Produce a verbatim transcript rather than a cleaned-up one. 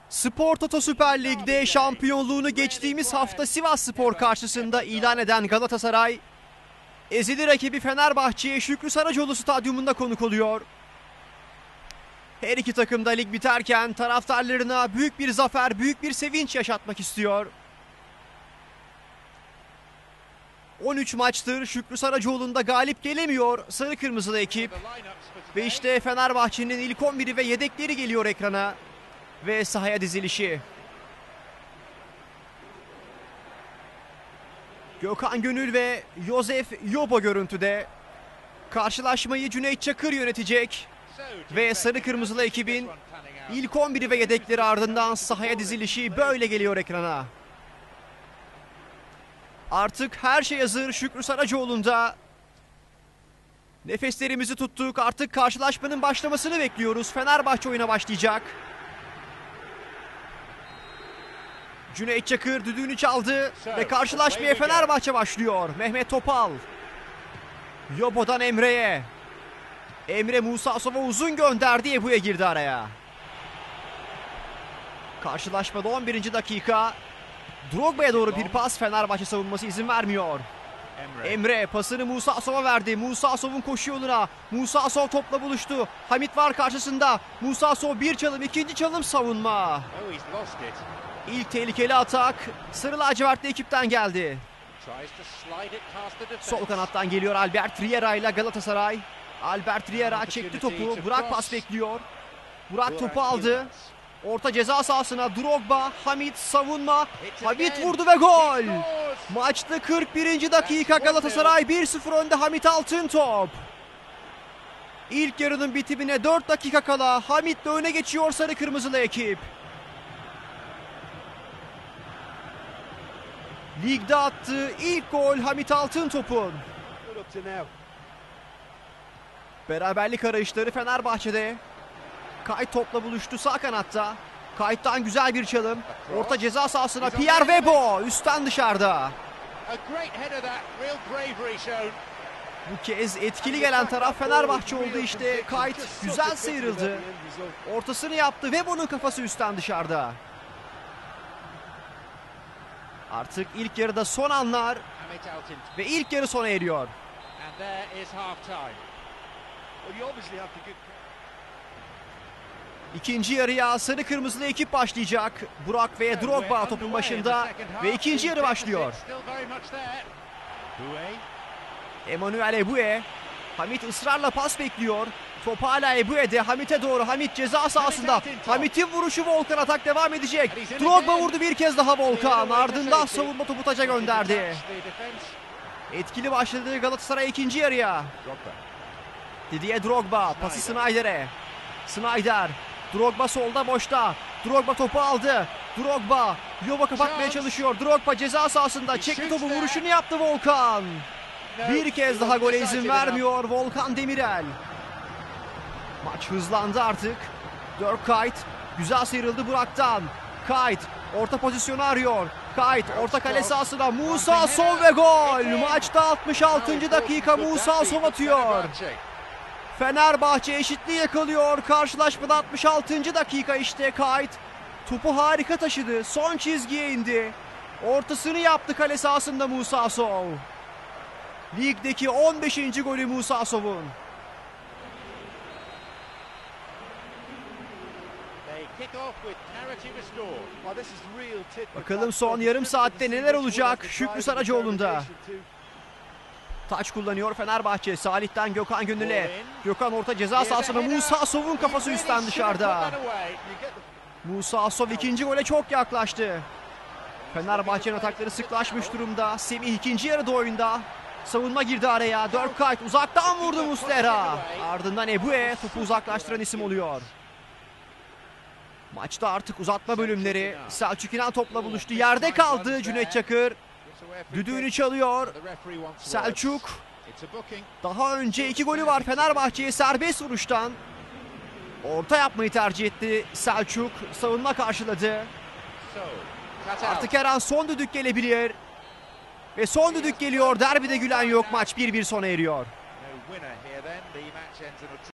Spor Toto Süper Lig'de şampiyonluğunu geçtiğimiz hafta Sivasspor karşısında ilan eden Galatasaray, ezeli rakibi Fenerbahçe'ye Şükrü Saracoğlu Stadyumunda konuk oluyor. Her iki takım da lig biterken taraftarlarına büyük bir zafer, büyük bir sevinç yaşatmak istiyor. on üç maçtır Şükrü Saracoğlu'nda galip gelemiyor sarı kırmızılı ekip. Ve işte Fenerbahçe'nin ilk on biri ve yedekleri geliyor ekrana ve sahaya dizilişi. Gökhan Gönül ve Josef Yobo görüntüde. Karşılaşmayı Cüneyt Çakır yönetecek ve sarı kırmızılı ekibin ilk on biri ve yedekleri ardından sahaya dizilişi böyle geliyor ekrana. Artık her şey hazır Şükrü Saracoğlu'nda. Nefeslerimizi tuttuk, artık karşılaşmanın başlamasını bekliyoruz. Fenerbahçe oyuna başlayacak. Cüneyt Çakır düdüğünü çaldı ve karşılaşmaya Fenerbahçe başlıyor. Mehmet Topal. Yobo'dan Emre'ye. Emre Musasov'a uzun gönderdi, Ebu'ya girdi araya. Karşılaşmada on birinci dakika. Drogba'ya doğru bir pas, Fenerbahçe savunması izin vermiyor. Emre pasını Musasov'a verdi. Musasov'un koşu yoluna. Musasov topla buluştu. Hamit var karşısında. Musasov bir çalım, ikinci çalım, savunma. İlk tehlikeli atak sarı lacivertli ekipten geldi. Sol kanattan geliyor Albert Riera ile Galatasaray. Albert Riera çekti topu. Burak pas bekliyor. Burak topu aldı. Orta ceza sahasına Drogba, Hamit savunma. Hamit vurdu ve gol. Maçta kırk birinci dakika, Galatasaray bir sıfır önde. Hamit Altıntop. İlk yarının bitimine dört dakika kala Hamit'le öne geçiyor sarı kırmızılı ekip. Ligde attığı ilk gol Hamit Altıntop'un. Beraberlik arayışları Fenerbahçe'de. Kayt topla buluştu sağ kanatta. Kayt'tan güzel bir çalım. Orta ceza sahasına Pierre Webo. Üstten dışarıda. Bu kez etkili gelen taraf Fenerbahçe oldu işte. Kayt güzel sıyrıldı. Ortasını yaptı. Webo'nun kafası üstten dışarıda. Artık ilk yarıda son anlar. Ve ilk yarı sona eriyor. İkinci yarıya sarı kırmızılı ekip başlayacak. Burak ve Drogba topun başında ve ikinci yarı başlıyor. Emmanuel Eboué. Hamit ısrarla pas bekliyor. Top hala Eboué'de. Hamit'e doğru. Hamit ceza sahasında. Hamit'in vuruşu, Volkan atak devam edecek. Drogba vurdu bir kez daha Volkan. Ardından savunma topu taca gönderdi. Etkili başladı Galatasaray ikinci yarıya. Didier Drogba pası Snyder'e. Snyder. Drogba solda boşta. Drogba topu aldı. Drogba. Yoba kapatmaya çalışıyor. Drogba ceza sahasında çekti topu, vuruşunu yaptı Volkan. Bir kez daha gole izin vermiyor Volkan Demirel. Maç hızlandı artık. Dirk Kuyt güzel sıyrıldı Burak'tan. Kuyt orta pozisyonu arıyor. Kuyt orta kale sahasına. Musasov ve gol. Maçta altmış altıncı dakika Musasov atıyor. Fenerbahçe eşitliği yakalıyor. Karşılaşmada altmış altıncı dakika işte Kuyt. Topu harika taşıdı. Son çizgiye indi. Ortasını yaptı kale sahasında Musasov. Ligdeki on beşinci golü Musasov'un. Bakalım son yarım saatte neler olacak Şükrü Saracoğlu'nda. Taç kullanıyor Fenerbahçe. Salih'ten Gökhan Gönül'e. Gökhan orta ceza sahasına. Musasov'un kafası üstten dışarıda. Musasov ikinci gole çok yaklaştı. Fenerbahçe'nin atakları sıklaşmış durumda. Semih ikinci yarıda oyunda. Savunma girdi araya. Dirk Kuyt uzaktan vurdu Muslera. Ardından Eboué topu uzaklaştıran isim oluyor. Maçta artık uzatma bölümleri. Selçuk İnan topla buluştu. Yerde kaldı Cüneyt Çakır. Düdüğünü çalıyor. Selçuk. Daha önce iki golü var Fenerbahçe'ye serbest vuruştan. Orta yapmayı tercih etti Selçuk. Savunma karşıladı. Artık her an son düdük gelebilir. Ve son düdük geliyor. Derbide gülen yok. Maç bir bir sona eriyor.